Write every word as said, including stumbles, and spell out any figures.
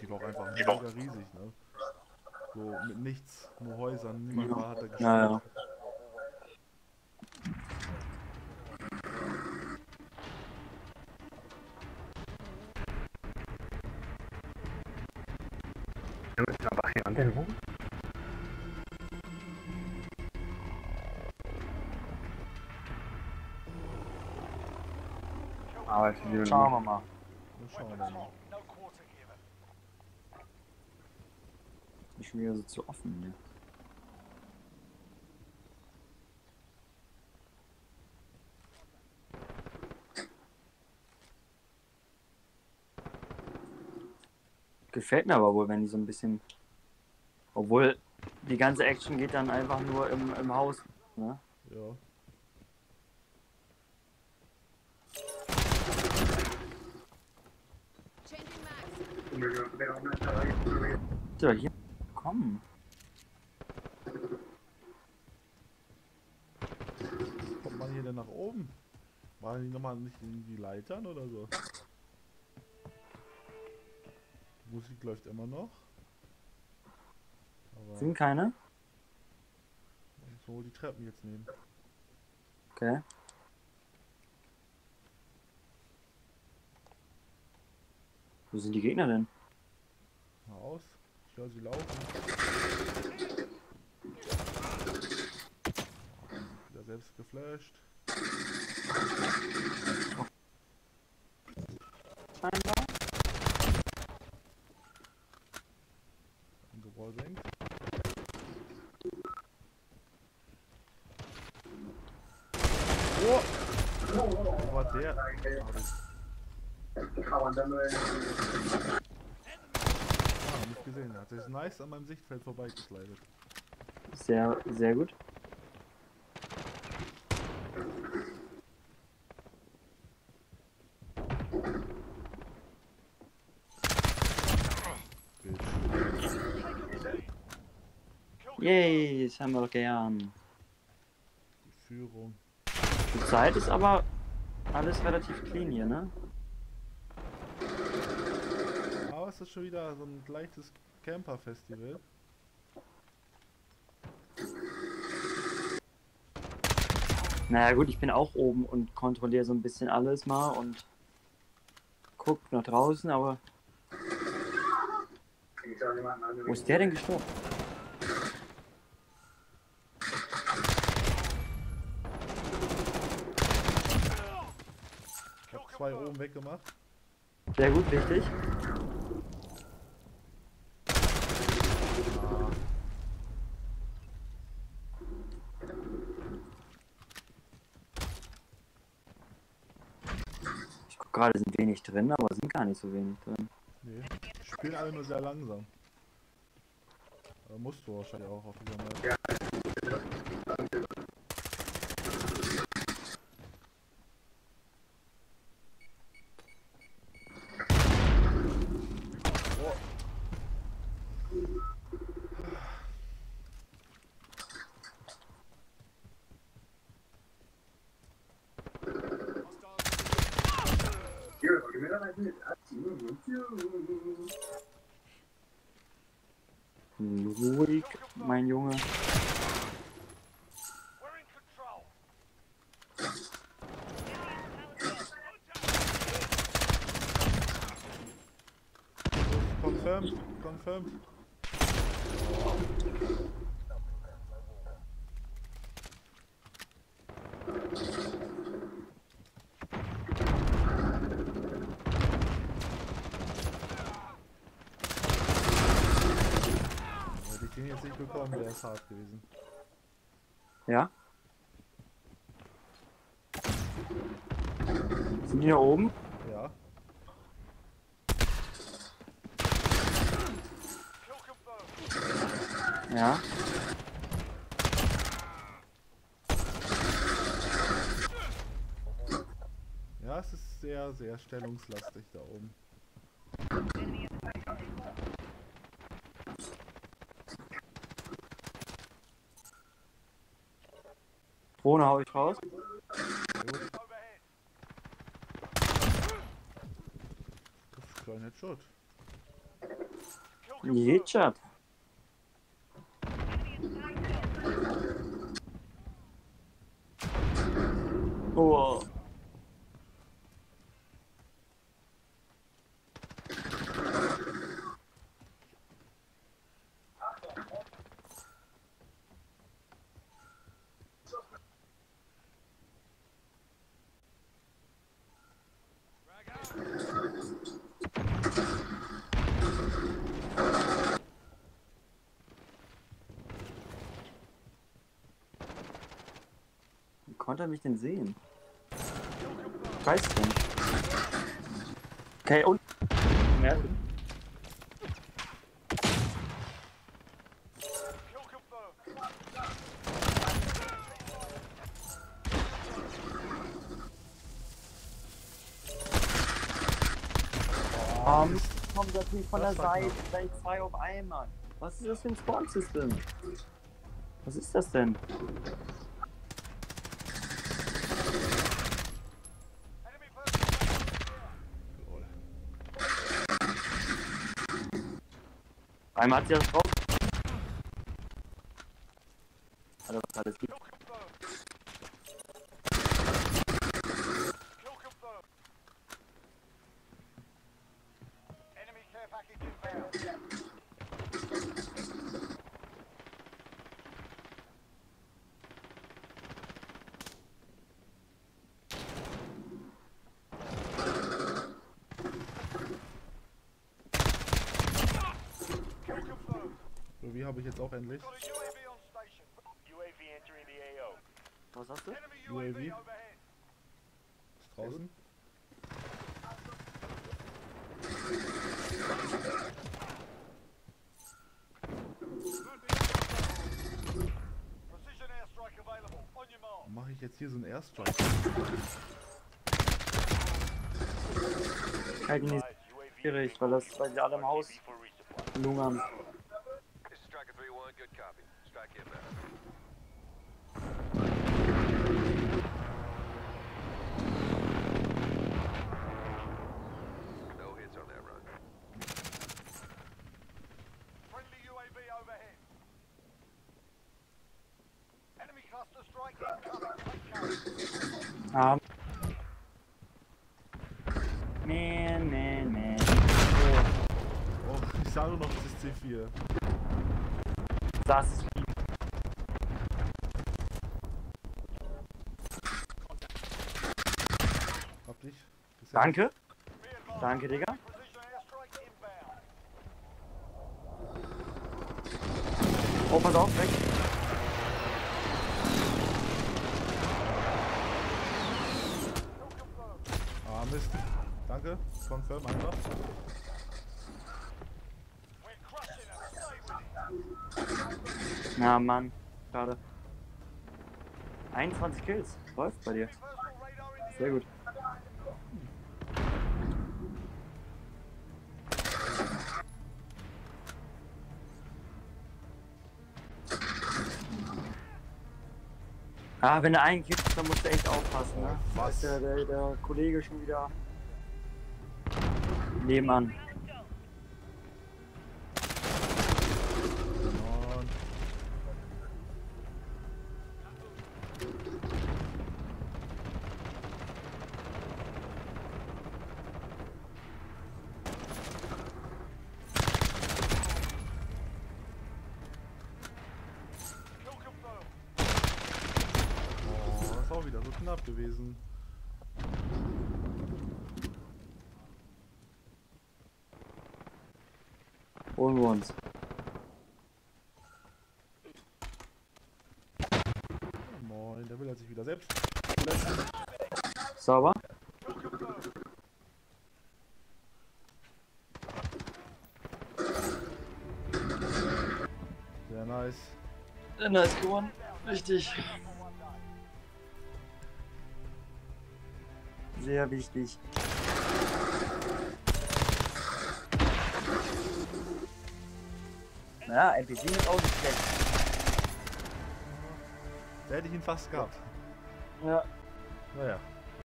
Die war auch einfach mega riesig, ne? So mit nichts, nur Häusern, niemand Ja. war, hat da gespielt. Naja. Aber hier an den rum? Aber ich will Schauen wir mal. Dann schauen wir mal. Ist schon wieder so zu offen hier. Gefällt mir aber wohl, wenn die so ein bisschen. Obwohl die ganze Action geht dann einfach nur im, im Haus. Ne? Ja. So, hier. Komm. Kommt man hier denn nach oben? Waren die nochmal nicht in die Leitern oder so? Die Musik läuft immer noch. Aber Sind keine? so wohl die Treppen jetzt nehmen. Okay. Wo sind die Gegner denn? Mal aus. Ich höre sie laufen. Wieder selbst geflasht. Scheinbar. Ein Gebäude senkt. Oh! Wo war der? Ah, nicht gesehen. Er hat sich nice an meinem Sichtfeld vorbeigeslidet. Sehr, sehr gut. Yay, das haben wir gern. Die Führung. Die Zeit ist aber alles relativ clean hier, ne? Aber es ist schon wieder so ein leichtes Camper-Festival. Naja gut, ich bin auch oben und kontrolliere so ein bisschen alles mal und guck nach draußen, aber... Wo ist der denn gestorben? Ich hab zwei oben weggemacht. Sehr gut, richtig. Ah, Ich guck gerade, sind wenig drin, aber sind gar nicht so wenig drin. nee. Die spielen alle nur sehr langsam. Aber musst du wahrscheinlich auch auf dieser Map. Oh. Ruhig, mein Junge. Confirmed, confirmed. Hätte ich den jetzt nicht bekommen, wäre es hart gewesen. Ja? Sind die da oben? Ja. Ja. Ja, es ist sehr, sehr stellungslastig da oben. Drohne hau ich raus. Sehr gut. Das ist ein kleiner Headshot. Headshot. Oh. Wie konnte er mich denn sehen? Ich weiß es nicht. Okay, und... Mehr. Oh, Mist, kommt natürlich von der Das war Seite. knapp. Gleich zwei auf einmal. Was ist das für ein Spawn-System? Was ist das denn? Lol. Einmal hat sie das drauf. Also was alles gibt. So, wie habe ich jetzt auch endlich? Was hast du? U A V. Ist draußen. Mache ich jetzt hier so einen Airstrike? Halt nicht schwierig, weil das, weil die alle im Haus lungern. Ah. Man, man, man. Oh, ich sah nur noch das C vier. Das ist lieb. Hab dich. Bis jetzt. Danke. Danke, Digga. Oh, pass auf, weg. Ah, Mist. Danke. Confirm einfach. Na, Mann. Schade. einundzwanzig Kills. Läuft bei dir. Sehr gut. Ah, wenn du einen kippst, dann musst du echt aufpassen, ne? Da Was? ist der, der, der Kollege schon wieder nebenan. Und oh, das ist auch wieder so knapp gewesen. Holen wir uns. Moin, der will er sich wieder selbst verletzen. Sauber. Sehr nice. Nice gewonnen. Richtig. Sehr wichtig. Ja, N P C ist auch nicht schlecht. Da hätte ich ihn fast gehabt. Ja. Naja.